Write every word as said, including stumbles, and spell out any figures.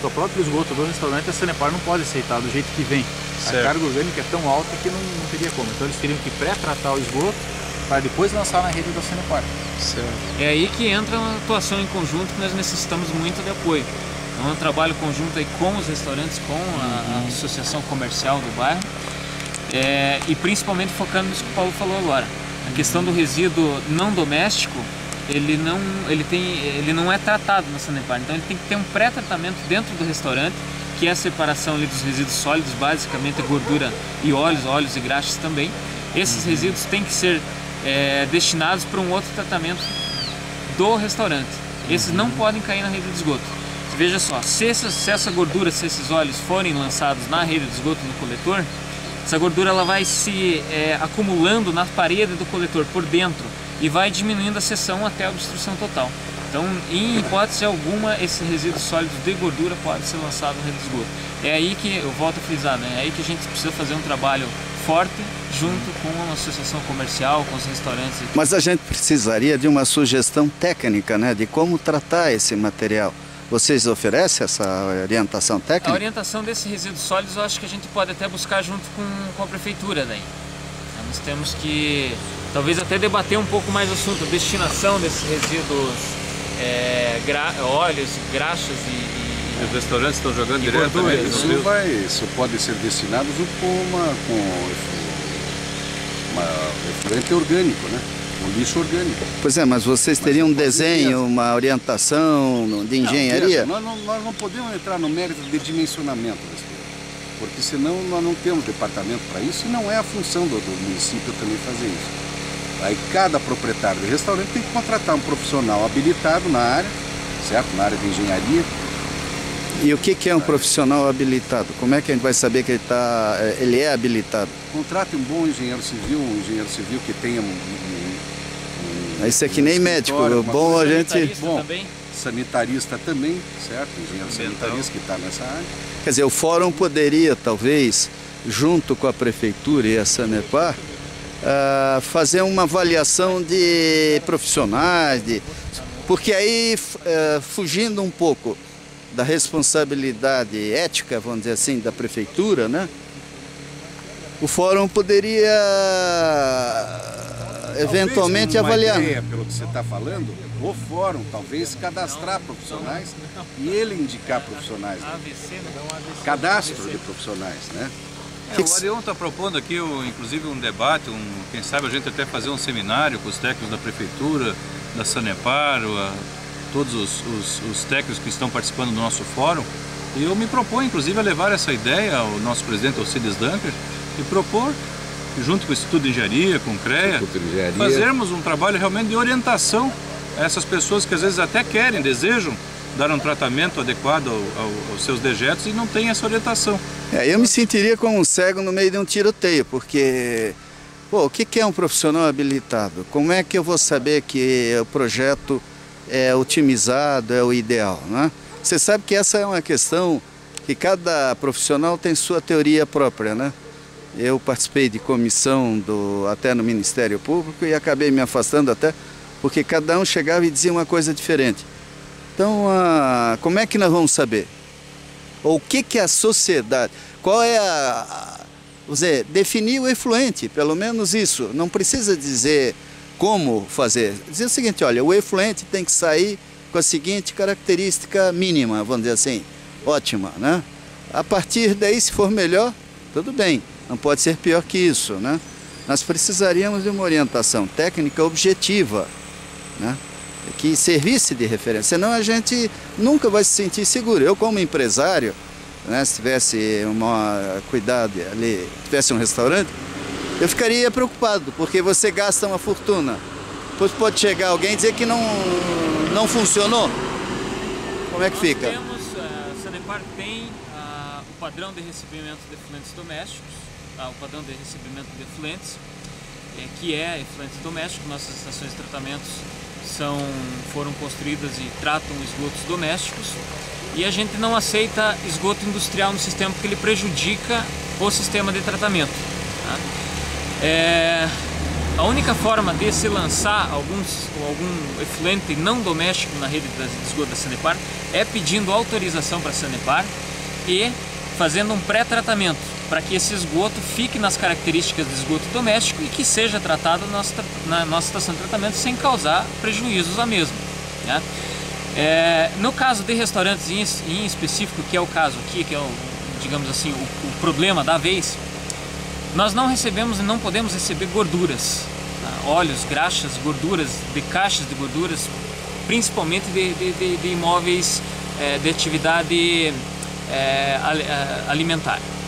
tratamento, o próprio esgoto do restaurante, a Sanepar não pode aceitar do jeito que vem. Certo. A carga orgânica é tão alta que não, não teria como. Então eles teriam que pré-tratar o esgoto para depois lançar na rede da Sanepar. Certo. É aí que entra uma atuação em conjunto que nós necessitamos muito de apoio. Então é um trabalho conjunto aí com os restaurantes, com a, a associação comercial do bairro, é, e principalmente focando nisso que o Paulo falou agora. A questão do resíduo não doméstico, ele não, ele tem, ele não é tratado na Sanepar, então ele tem que ter um pré-tratamento dentro do restaurante, que é a separação ali dos resíduos sólidos, basicamente gordura e óleos, óleos e graxas também. Esses resíduos têm que ser é, destinados para um outro tratamento do restaurante. Esses não podem cair na rede de esgoto. Veja só, se, essas, se essa gordura, se esses óleos forem lançados na rede de esgoto no coletor, essa gordura ela vai se é, acumulando na parede do coletor por dentro e vai diminuindo a seção até a obstrução total. Então, em hipótese alguma, esse resíduo sólido de gordura pode ser lançado na rede de esgoto. É aí que, eu volto a frisar, né? É aí que a gente precisa fazer um trabalho forte junto com a associação comercial, com os restaurantes. Mas a gente precisaria de uma sugestão técnica, né? De como tratar esse material. Vocês oferecem essa orientação técnica? A orientação desses resíduos sólidos eu acho que a gente pode até buscar junto com, com a prefeitura daí. Então, nós temos que talvez até debater um pouco mais o assunto, a destinação desses resíduos, é, gra, óleos, graxas e, e... Os restaurantes estão jogando diretamente. Isso, vai, isso pode ser destinado junto com uma, com uma efluente orgânico, né? Um lixo orgânico. Pois é, mas vocês teriam um desenho, uma orientação de engenharia? Não, nós, não, nós não podemos entrar no mérito de dimensionamento das coisas, porque senão nós não temos departamento para isso e não é a função do, do município também fazer isso. Aí cada proprietário de restaurante tem que contratar um profissional habilitado na área, certo? Na área de engenharia. E o que, que é um profissional habilitado? Como é que a gente vai saber que ele, tá, ele é habilitado? Contrate um bom engenheiro civil, um engenheiro civil que tenha um... um, um Isso é que nem médico, bom a gente... Bom, também. Sanitarista também, certo? Engenheiro sanitarista que está nessa área. Quer dizer, o fórum poderia, talvez, junto com a prefeitura e a Sanepar, uh, fazer uma avaliação de profissionais, de... porque aí, uh, fugindo um pouco da responsabilidade ética, vamos dizer assim, da prefeitura, né? O fórum poderia eventualmente uma avaliar. Ideia, pelo que você está falando, o fórum talvez cadastrar profissionais e ele indicar profissionais. Né? Cadastro de profissionais, né? É, o Arion está propondo aqui, inclusive, um debate, um, quem sabe a gente até fazer um seminário com os técnicos da prefeitura, da Sanepar, a, todos os, os, os técnicos que estão participando do nosso fórum. E eu me proponho, inclusive, a levar essa ideia ao nosso presidente Alcides Dunker e propor, junto com o Instituto de Engenharia, com o CREA, Engenharia. fazermos um trabalho realmente de orientação a essas pessoas que às vezes até querem, desejam dar um tratamento adequado ao, ao, aos seus dejetos e não tem essa orientação. É, eu me sentiria como um cego no meio de um tiroteio, porque pô, o que é um profissional habilitado? Como é que eu vou saber que o projeto é otimizado, é o ideal, né? Você sabe que essa é uma questão que cada profissional tem sua teoria própria, né? Eu participei de comissão do, até no Ministério Público e acabei me afastando até porque cada um chegava e dizia uma coisa diferente. Então, ah, como é que nós vamos saber? Ou o que, que é a sociedade? Qual é a... a vamos dizer, definir o efluente, pelo menos isso. Não precisa dizer como fazer. Dizer o seguinte, olha, o efluente tem que sair com a seguinte característica mínima, vamos dizer assim, ótima, né? A partir daí, se for melhor, tudo bem, não pode ser pior que isso, né? Nós precisaríamos de uma orientação técnica objetiva, né? Que servisse de referência, senão a gente nunca vai se sentir seguro. Eu, como empresário, né, se tivesse uma cuidado ali, tivesse um restaurante, eu ficaria preocupado, porque você gasta uma fortuna. Depois pode chegar alguém e dizer que não, não funcionou. Como é que fica? Nós temos, a Sanepar tem a, o padrão de recebimento de efluentes domésticos, tá? O padrão de recebimento de efluentes, é, que é efluentes domésticos. Nossas estações de tratamentos são, foram construídas e tratam esgotos domésticos. E a gente não aceita esgoto industrial no sistema porque ele prejudica o sistema de tratamento. Tá? É, A única forma de se lançar alguns, algum efluente não doméstico na rede de esgoto da Sanepar é pedindo autorização para a Sanepar e fazendo um pré-tratamento para que esse esgoto fique nas características de esgoto doméstico e que seja tratado na nossa, na nossa estação de tratamento sem causar prejuízos à mesma, né? É, no caso de restaurantes em, em específico, que é o caso aqui, que é o, digamos assim, o, o problema da vez, nós não recebemos e não podemos receber gorduras, tá? Óleos, graxas, gorduras, de caixas de gorduras, principalmente de, de, de, de imóveis é, de atividade é, alimentar.